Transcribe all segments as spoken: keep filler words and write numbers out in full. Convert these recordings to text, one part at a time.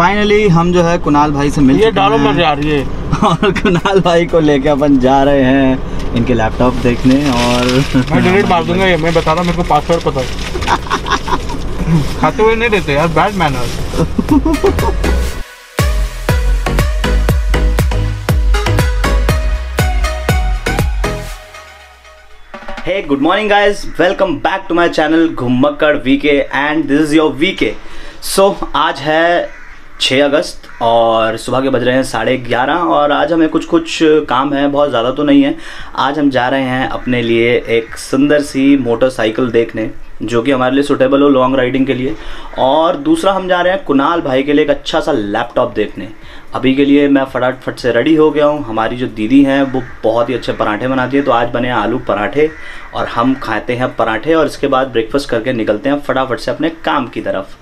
Finally हम जो है कुणाल भाई से मिल ये डालो मत यार ये और कुणाल भाई को लेके अपन जा रहे हैं इनके लैपटॉप देखने। और मैं डिलीट मार दूंगा ये, मैं बता रहा हूँ मेरे को पासवर्ड पता है। खाते हुए नहीं देते यार, bad manners. Hey, good morning guys, welcome back to my channel Ghumakkad VK and this is your VK. So आज है छह अगस्त और सुबह के बज रहे हैं साढ़े ग्यारह और आज हमें कुछ कुछ काम है, बहुत ज़्यादा तो नहीं है। आज हम जा रहे हैं अपने लिए एक सुंदर सी मोटरसाइकिल देखने जो कि हमारे लिए सूटेबल हो लॉन्ग राइडिंग के लिए, और दूसरा हम जा रहे हैं कुणाल भाई के लिए एक अच्छा सा लैपटॉप देखने। अभी के लिए मैं फटाफट से रेडी हो गया हूँ। हमारी जो दीदी हैं वो बहुत ही अच्छे पराठे बनाती है, तो आज बने आलू पराठे और हम खाते हैं पराठे और इसके बाद ब्रेकफास्ट करके निकलते हैं फटाफट से अपने काम की तरफ।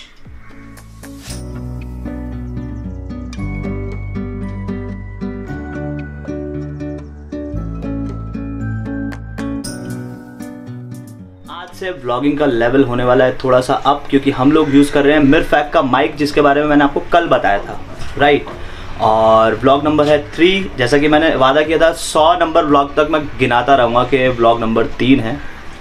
से व्लॉगिंग का लेवल होने वाला है थोड़ा सा अप, क्योंकि हम लोग यूज़ कर रहे हैं मिरफैक का माइक जिसके बारे में मैंने आपको कल बताया था, राइट। और व्लॉग नंबर है थ्री, जैसा कि मैंने वादा किया था सौ नंबर व्लॉग तक मैं गिनाता रहूँगा कि व्लॉग नंबर तीन है।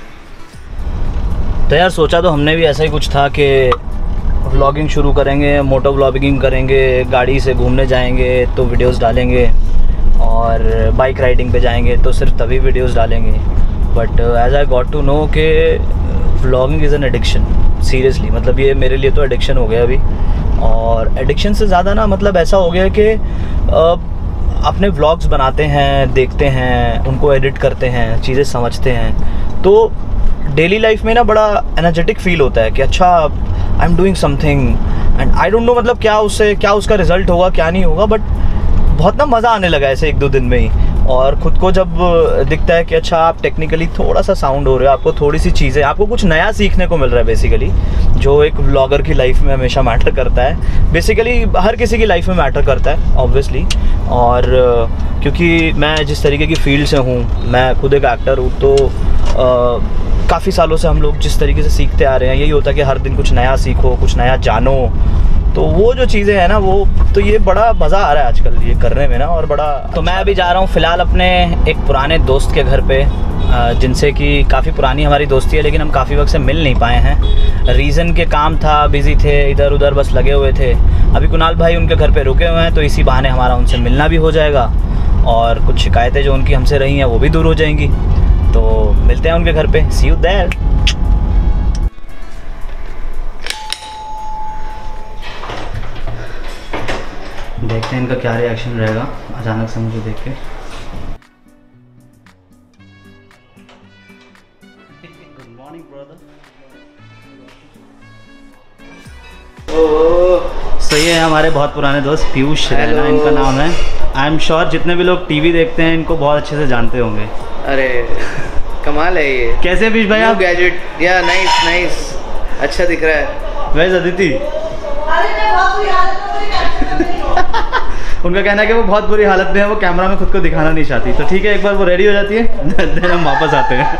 तो यार सोचा तो हमने भी ऐसा ही कुछ था कि व्लॉगिंग शुरू करेंगे, मोटो व्लॉगिंग करेंगे, गाड़ी से घूमने जाएंगे तो वीडियोस डालेंगे, और बाइक राइडिंग पे जाएंगे तो सिर्फ तभी वीडियोस डालेंगे। But as I got to know कि vlogging is an addiction, seriously. मतलब ये मेरे लिए तो एडिक्शन हो गया अभी, और एडिक्शन से ज़्यादा ना मतलब ऐसा हो गया कि अपने व्लॉग्स बनाते हैं, देखते हैं, उनको एडिट करते हैं, चीज़ें समझते हैं, तो डेली लाइफ में ना बड़ा एनर्जेटिक फील होता है कि अच्छा I am doing something and I don't know मतलब क्या उससे क्या उसका रिज़ल्ट होगा क्या नहीं होगा, बट बहुत ना मज़ा आने लगा ऐसे एक दो दिन में ही। और ख़ुद को जब दिखता है कि अच्छा आप टेक्निकली थोड़ा सा साउंड हो रहे हो, आपको थोड़ी सी चीज़ें, आपको कुछ नया सीखने को मिल रहा है बेसिकली, जो एक व्लॉगर की लाइफ में हमेशा मैटर करता है, बेसिकली हर किसी की लाइफ में मैटर करता है ऑब्वियसली। और क्योंकि मैं जिस तरीके की फील्ड से हूँ, मैं खुद एक एक्टर हूँ, तो काफ़ी सालों से हम लोग जिस तरीके से सीखते आ रहे हैं, यही होता है कि हर दिन कुछ नया सीखो, कुछ नया जानो। तो वो जो चीज़ें हैं ना, वो तो ये बड़ा मज़ा आ रहा है आजकल ये करने में ना, और बड़ा। तो मैं अभी जा रहा हूँ फ़िलहाल अपने एक पुराने दोस्त के घर पे, जिनसे कि काफ़ी पुरानी हमारी दोस्ती है, लेकिन हम काफ़ी वक्त से मिल नहीं पाए हैं। रीज़न के काम था, बिज़ी थे, इधर उधर बस लगे हुए थे। अभी कुणाल भाई उनके घर पे रुके हुए हैं, तो इसी बहाने हमारा उनसे मिलना भी हो जाएगा और कुछ शिकायतें जो उनकी हमसे रही हैं वो भी दूर हो जाएंगी। तो मिलते हैं उनके घर पे, सी यू देयर। देखते हैं इनका क्या रिएक्शन रहेगा अचानक से मुझे देख के। Good morning brother. सही है, हमारे बहुत पुराने दोस्त पीयूष रैना इनका नाम है। आई एम श्योर जितने भी लोग टीवी देखते हैं इनको बहुत अच्छे से जानते होंगे। अरे कमाल है ये। कैसे पीयूष भाई आप? गैजेट या नाइस नाइस, अच्छा दिख रहा है। वैसे अदिति उनका कहना है कि वो बहुत बुरी हालत में है, वो कैमरा में खुद को दिखाना नहीं चाहती। तो ठीक है, एक बार वो रेडी हो जाती है देन हम वापस आते हैं।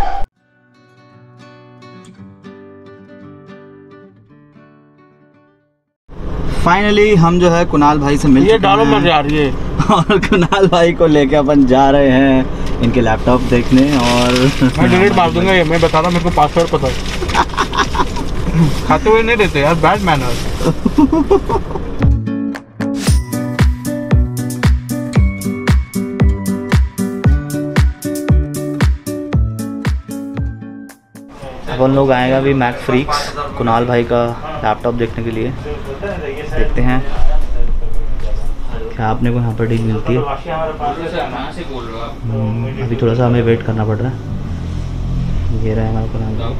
फाइनली हम जो है कुणाल भाई से मिल ये डालो मत यार ये और कुणाल भाई को लेके अपन जा रहे हैं इनके लैपटॉप देखने। और मैं डिलीट मार दूंगा ये, मैं बता रहा हूँ मेरे को पासवर्ड पता है। खाते हुए नहीं देते यार, बैड मैनर्स। अपन लोग आएगा अभी मैक फ्रीक्स कुणाल भाई का लैपटॉप देखने के लिए। देखते हैं क्या अपने को यहाँ पर डील मिलती है। अभी थोड़ा सा हमें वेट करना पड़ रहा है। ये रहा है हमारा कुणाल।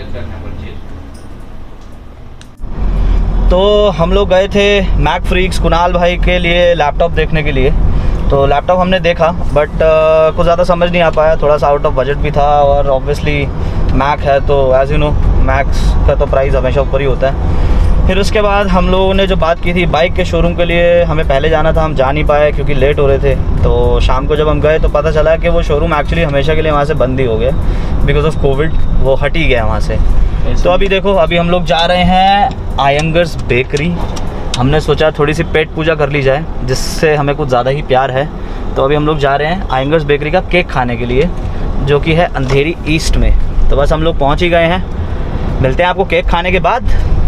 तो हम लोग गए थे मैक फ्रीक्स कुणाल भाई के लिए लैपटॉप देखने के लिए। तो लैपटॉप हमने देखा, बट uh, कुछ ज़्यादा समझ नहीं आ पाया, थोड़ा सा आउट ऑफ बजट भी था, और ऑब्वियसली मैक है तो एज यू नो मैक्स का तो प्राइस हमेशा ऊपर ही होता है। फिर उसके बाद हम लोगों ने जो बात की थी बाइक के शोरूम के लिए, हमें पहले जाना था, हम जा नहीं पाए क्योंकि लेट हो रहे थे। तो शाम को जब हम गए तो पता चला कि वो शोरूम एक्चुअली हमेशा के लिए वहाँ से बंद ही हो गया बिकॉज ऑफ कोविड, वो हट ही गया वहाँ से। तो अभी देखो, अभी हम लोग जा रहे हैं आयंगर्स बेकरी हमने सोचा थोड़ी सी पेट पूजा कर ली जाए, जिससे हमें कुछ ज़्यादा ही प्यार है। तो अभी हम लोग जा रहे हैं आयंगर्स बेकरी का केक खाने के लिए, जो कि है अंधेरी ईस्ट में। तो बस हम लोग पहुंच ही गए हैं, मिलते हैं आपको केक खाने के बाद।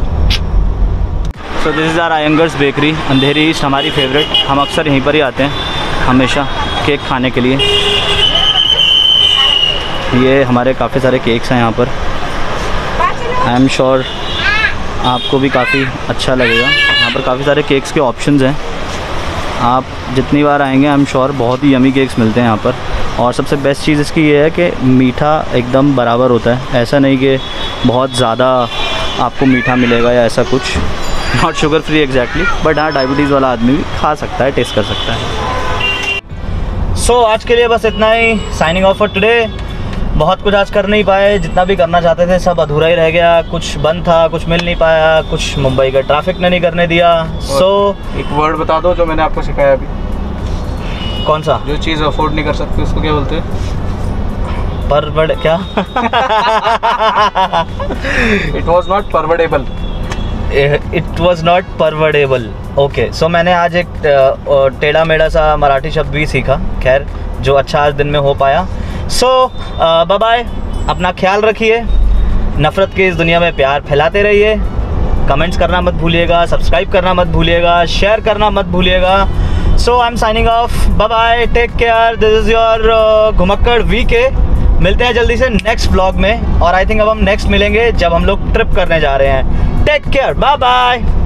So this is our Iyengar's bakery Andheri east, हमारी फेवरेट। हम अक्सर यहीं पर ही आते हैं हमेशा केक खाने के लिए। ये हमारे काफ़ी सारे केक्स हैं यहाँ पर। आई एम श्योर आपको भी काफ़ी अच्छा लगेगा। यहाँ पर काफ़ी सारे केक्स के ऑप्शंस हैं। आप जितनी बार आएंगे आई एम श्योर बहुत ही यमी केक्स मिलते हैं यहाँ पर। और सबसे बेस्ट चीज़ इसकी ये है कि मीठा एकदम बराबर होता है। ऐसा नहीं कि बहुत ज़्यादा आपको मीठा मिलेगा या ऐसा कुछ। Not sugar free exactly, but हाँ डायबिटीज़ वाला आदमी भी खा सकता है, टेस्ट कर सकता है। सो so, आज के लिए बस इतना ही। Signing off for today. बहुत कुछ आज कर नहीं पाए, जितना भी करना चाहते थे सब अधूरा ही रह गया। कुछ बंद था, कुछ मिल नहीं पाया, कुछ मुंबई का ट्रैफिक ने नहीं करने दिया। सो so, एक वर्ड बता दो जो मैंने आपको सिखाया अभी। कौन सा? जो चीज़ अफोर्ड नहीं कर सकती उसको क्या बोलते हैं? परवड़ क्या? इट वॉज नॉट परवडेबल। इट वॉज नॉट परवडेबल। ओके, सो मैंने आज एक टेढ़ा मेढ़ा सा मराठी शब्द भी सीखा, खैर जो अच्छा आज दिन में हो पाया। सो बाय बाय, अपना ख्याल रखिए। नफ़रत की इस दुनिया में प्यार फैलाते रहिए। कमेंट्स करना मत भूलिएगा, सब्सक्राइब करना मत भूलिएगा, शेयर करना मत भूलिएगा। So I am signing off, bye bye, take care. This is your Ghumakkad VK. मिलते हैं जल्दी से नेक्स्ट व्लॉग में। और आई थिंक अब हम नेक्स्ट मिलेंगे जब हम लोग ट्रिप करने जा रहे हैं। Take care, bye bye.